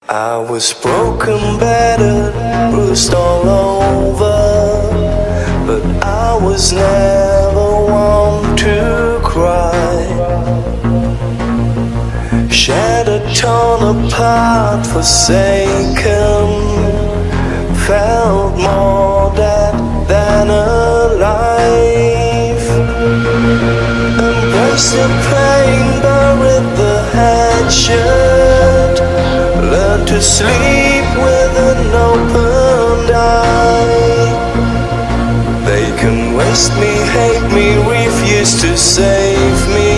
I was broken, battered, bruised all over, but I was never one to cry. Shattered, torn apart, forsaken, felt more dead than alive. Embraced the pain, buried the hatchet, learned to sleep with an open eye. They can waste me, hate me, refuse to save me,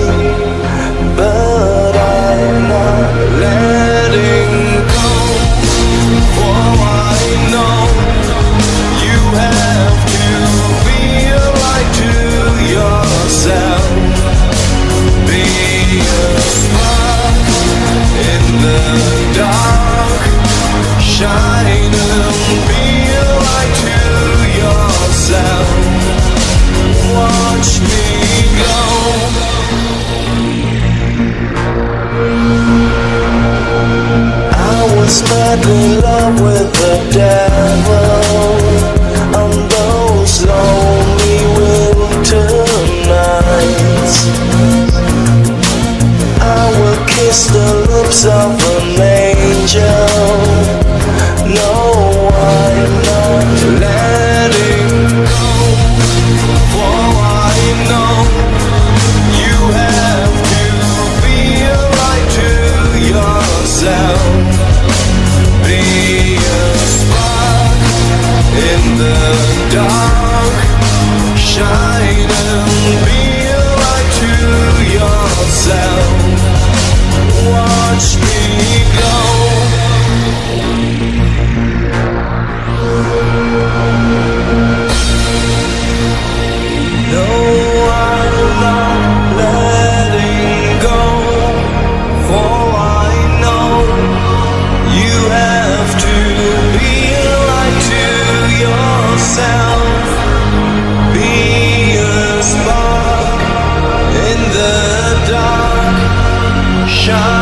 but I'm not letting go. For I know you have to be right to yourself. Be a spark in the dark, shine and be right to yourself. Watch me go. I was madly in love with the devil on those lonely winter nights. I will kiss the lips of an angel. No, I'm not letting go. For I know you have to be right to yourself. Be a spark in the dark, shine and be right to yourself. Watch me go. No, I'm not letting go, for I know you have to be right to yourself. Be a spark in the dark, shine.